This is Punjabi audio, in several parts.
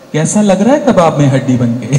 कैसा लग रहा है कबाब में हड्डी बन के?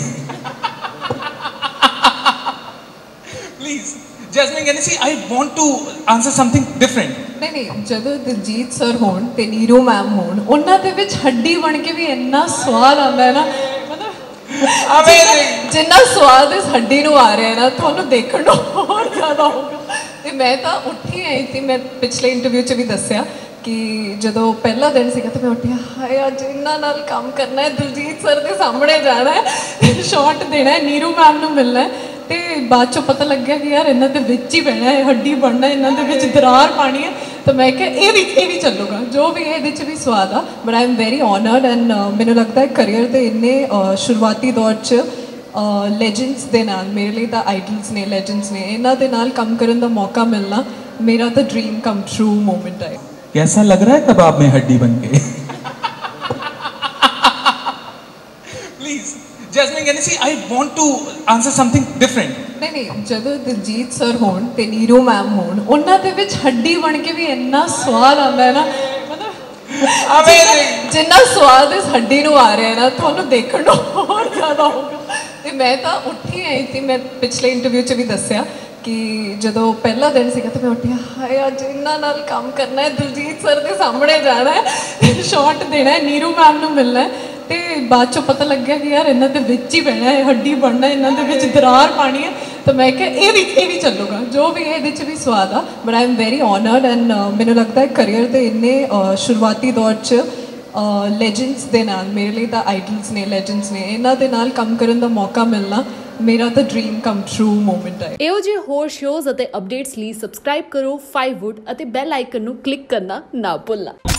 Please, Jasmine, can you see? I want to answer something different. नहीं ਜਦੋਂ ਦਿਲਜੀਤ ਸਰ ਹੋਣ ਤੇ ਨੀਰੂ ਮੈਮ ਹੋਣ ਉਹਨਾਂ ਦੇ ਵਿੱਚ ਹੱਡੀ ਬਣ ਕੇ ਵੀ ਇੰਨਾ ਸਵਾਦ ਆਉਂਦਾ ਹੈ ਨਾ Amazing. ਜਿੰਨਾ ਸਵਾਦ ਇਸ ਹੱਡੀ ਨੂੰ ਆ ਰਿਹਾ ਹੈ ਨਾ ਤੁਹਾਨੂੰ ਦੇਖਣ ਨੂੰ ਹੋਰ ਜ਼ਿਆਦਾ ਹੋਊਗਾ ਤੇ ਮੈਂ ਤਾਂ ਉੱਠੀ ਆਈ ਸੀ ਮੈਂ ਪਿਛਲੇ ਇੰਟਰਵਿਊ 'ਚ ਵੀ ਦੱਸਿਆ ਕਿ ਜਦੋਂ ਪਹਿਲਾ ਦਿਨ ਸੀਗਾ ਤਾਂ ਮੈਂ ਉੱਠਿਆ ਹਾਏ ਅੱਜ ਇਹਨਾਂ ਨਾਲ ਕੰਮ ਕਰਨਾ ਹੈ ਦਿਲਜੀਤ ਸਰ ਦੇ ਸਾਹਮਣੇ ਜਾਣਾ ਹੈ ਸ਼ਾਟ ਦੇਣਾ ਹੈ ਨੀਰੂ ਮੈਮ ਨੂੰ ਮਿਲਣਾ ਹੈ ਤੇ ਬਾਅਦ ਚੋਂ ਪਤਾ ਲੱਗਿਆ ਕਿ ਯਾਰ ਇਹਨਾਂ ਦੇ ਵਿੱਚ ਹੀ ਬਹਿਣਾ ਹੈ ਹੱਡੀ ਬਣਨਾ ਇਹਨਾਂ ਦੇ ਵਿੱਚ ਦਰਾਰ ਪਾਣੀ ਹੈ ਤਾਂ ਮੈਂ ਕਿਹਾ ਇਹ ਵੀ ਚੱਲੂਗਾ ਜੋ ਵੀ ਇਹਦੇ 'ਚ ਵੀ ਸਵਾਦ ਆ but I am very honoured and ਮੈਨੂੰ ਲੱਗਦਾ ਹੈ ਕਰੀਅਰ ਦੇ ਇੰਨੇ ਸ਼ੁਰੂਆਤੀ ਦੌਰ 'ਚ ਲੈਜੈਂਡਸ ਦੇ ਨਾਲ ਮੇਰੇ ਲਈ ਤਾਂ ਆਈਡਲਸ ਨੇ ਲੈਜੈਂਡਸ ਨੇ ਇਹਨਾਂ ਦੇ ਨਾਲ ਕੰਮ ਕਰਨ ਦਾ ਮੌਕਾ ਮਿਲਣਾ ਮੇਰਾ ਤਾਂ ਡ੍ਰੀਮ ਕਮ ਟਰੂ ਮੂਮੈਂਟ ਹੈ कैसा लग रहा है कबाब में हड्डी बन के? Please, Jasmine, can you see? I want to answer something different. ਨਹੀਂ ਜਦੋਂ ਦਿਲਜੀਤ ਸਰ ਹੋਣ ਤੇ ਨੀਰੂ ਮੈਮ ਹੋਣ ਉਹਨਾਂ ਦੇ ਵਿੱਚ ਹੱਡੀ ਬਣ ਕੇ ਵੀ ਇੰਨਾ ਸਵਾਦ ਆਉਂਦਾ ਹੈ ਨਾ Amazing. ਜਿੰਨਾ ਸਵਾਦ ਇਸ ਹੱਡੀ ਨੂੰ ਆ ਰਿਹਾ ਹੈ ਨਾ ਤੁਹਾਨੂੰ ਦੇਖਣ ਨੂੰ ਹੋਰ ਜ਼ਿਆਦਾ ਹੋਊਗਾ ਤੇ ਮੈਂ ਤਾਂ ਉੱਠੀ ਆਈ ਸੀ ਮੈਂ ਪਿਛਲੇ ਇੰਟਰਵਿਊ 'ਚ ਵੀ ਦੱਸਿਆ ਕਿ ਜਦੋਂ ਪਹਿਲਾ ਦਿਨ ਸੀਗਾ ਤਾਂ ਮੈਂ ਉੱਠਿਆ ਹਾਏ ਅੱਜ ਇਹਨਾਂ ਨਾਲ ਕੰਮ ਕਰਨਾ ਹੈ ਦਿਲਜੀਤ ਸਰ ਦੇ ਸਾਹਮਣੇ ਜਾਣਾ ਹੈ ਸ਼ਾਟ ਦੇਣਾ ਹੈ ਨੀਰੂ ਮੈਮ ਨੂੰ ਮਿਲਣਾ ਹੈ ਤੇ ਬਾਅਦ ਚੋਂ ਪਤਾ ਲੱਗਿਆ ਕਿ ਯਾਰ ਇਹਨਾਂ ਦੇ ਵਿੱਚ ਹੀ ਬਹਿਣਾ ਹੈ ਹੱਡੀ ਬਣਨਾ ਇਹਨਾਂ ਦੇ ਵਿੱਚ ਦਰਾਰ ਪਾਣੀ ਹੈ ਤਾਂ ਮੈਂ ਕਿਹਾ ਇਹ ਵੀ ਚੱਲੂਗਾ ਜੋ ਵੀ ਇਹਦੇ 'ਚ ਵੀ ਸਵਾਦ ਆ but I am very honoured and ਮੈਨੂੰ ਲੱਗਦਾ ਹੈ ਕਰੀਅਰ ਦੇ ਇੰਨੇ ਸ਼ੁਰੂਆਤੀ ਦੌਰ 'ਚ ਲੈਜੈਂਡਸ ਦੇ ਨਾਲ ਮੇਰੇ ਲਈ ਤਾਂ ਆਈਡਲਸ ਨੇ ਲੈਜੈਂਡਸ ਨੇ ਇਹਨਾਂ ਦੇ ਨਾਲ ਕੰਮ ਕਰਨ ਦਾ ਮੌਕਾ ਮਿਲਣਾ ਮੇਰਾ ਤਾਂ ਡ੍ਰੀਮ ਕਮ ਟਰੂ ਮੂਮੈਂਟ ਹੈ ਇਹੋ ਜਿਹੇ ਹੋਰ ਸ਼ੋਜ਼ ਅਤੇ ਅਪਡੇਟਸ ਲਈ ਸਬਸਕ੍ਰਾਈਬ ਕਰੋ 5wood ਅਤੇ ਬੈਲ ਆਈਕਨ ਨੂੰ ਕਲਿੱਕ ਕਰਨਾ ਨਾ ਭੁੱਲਣਾ।